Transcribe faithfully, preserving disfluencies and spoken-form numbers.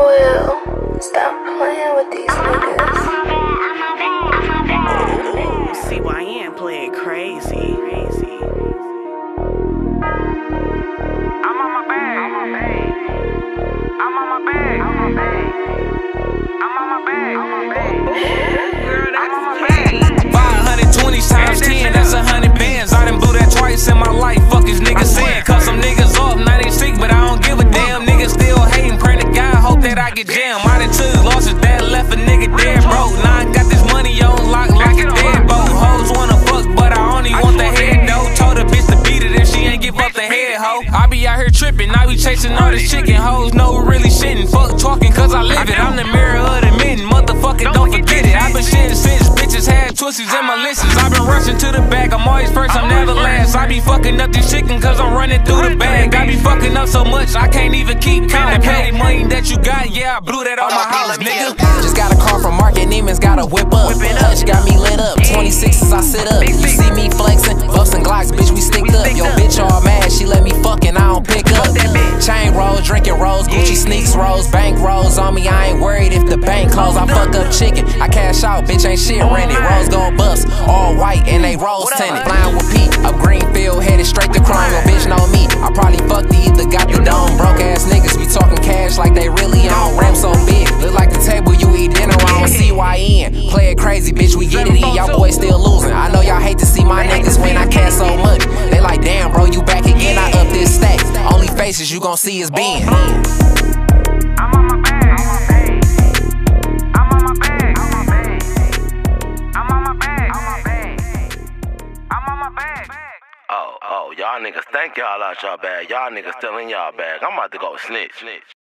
Will, stop playing with these niggas. Ooh, C Y N play it crazy. crazy. I'm on my bag. I'm on my bag. I'm on my bag. I'm on my bag. I'm on my bag. I'm on my bag. Girl, that's on my bag. five hundred twenty times ten, that's a hundred bands. I done blew that twice in my life. Fuck is niggas saying? Cause some niggas off, now they sick, but I don't give a damn. Niggas still hating, praying to God, hope that I get jammed. I done took losses that left a nigga dead broke. Now I got this money on lock like a deadbolt. Hoes wanna fuck, but I only want the head though. Told a bitch to beat it if she ain't give up the head, ho. I be out here tripping, I be chasing all this chicken. Hoes know really shitting, fuck talking cause I live it. I'm the mirror of the mitten, motherfucker, don't forget it. I been shitting since bitches had twists in my lists. I been rushing to the back, I'm always first, I'm never last. I be fucking up this chicken cause I'm running through the bag. I be fucking up so much, I can't even keep counting. Petty money that you got, yeah, I blew that on my house, nigga. Just got a call from Market Neiman's, got a whip up. Touch got me lit up, twenty-sixes I sit up. You see me flexing, bustin' Glocks, bitch, we sticked up. Yo, bitch all mad, she let me fuck and I don't pick up. Chain rolls, drinking rolls, Gucci sneaks rolls, bank rolls on me, I ain't worried if the bank close. I fuck up chicken, I cash out, bitch, ain't shit rented. Rolls gon' bust, all white and they rose tinted. Flying with Pete, up Greenfield, headed straight to crime. Yo, bitch know me, I probably fucked the either got the dome. Broke ass niggas be talking cash like they really on. Ram so big, look like the table you eat dinner on. With C Y N, play it crazy, bitch, we get it in. Y'all boys still losing. I know y'all hate to see my niggas win, I cash so much. They like, damn, bro, you back again, I up this stack. Only faces you gon' see is Ben. I'm on my bag. I'm on my bag. I'm on my bag. I'm on my bag. I'm on my bag. I'm on my bag. Oh, oh, y'all niggas think y'all out y'all bag. Y'all niggas still in y'all bag. I'm about to go snitch. snitch.